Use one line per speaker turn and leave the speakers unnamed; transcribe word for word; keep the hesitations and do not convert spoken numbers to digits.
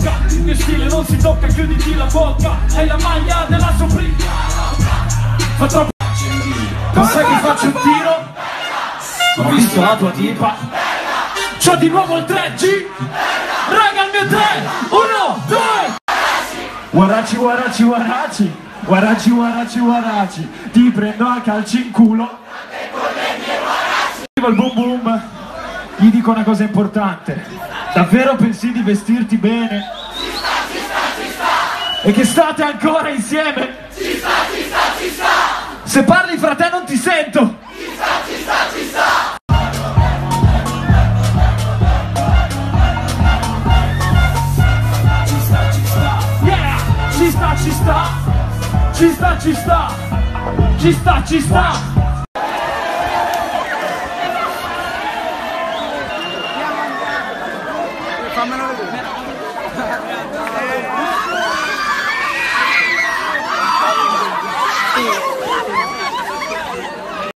blocca, il mio stile non si tocca, chiuditi la bocca, hai la maglia della Supreme. Fa troppo. Non sai che faccio un tiro? Ho visto la tua tipa. C'ho di nuovo il tre G. Raga, il mio tre. Uno, due. Guaraci, guaraci, guaraci. Guaraci, guaraci, guaraci. Ti prendo a calci in culo. Il boom boom. Gli dico una cosa importante. Davvero pensi di vestirti bene?
Ci sta, ci sta, ci sta.
E che state ancora insieme?
Ci sta, ci sta, ci sta.
Se parli fra te non ti sento.
Ci sta, ci sta, ci sta.
Ci sta, ci sta. Yeah! Ci sta, ci sta. Ci sta, ci sta. Ci sta, ci sta.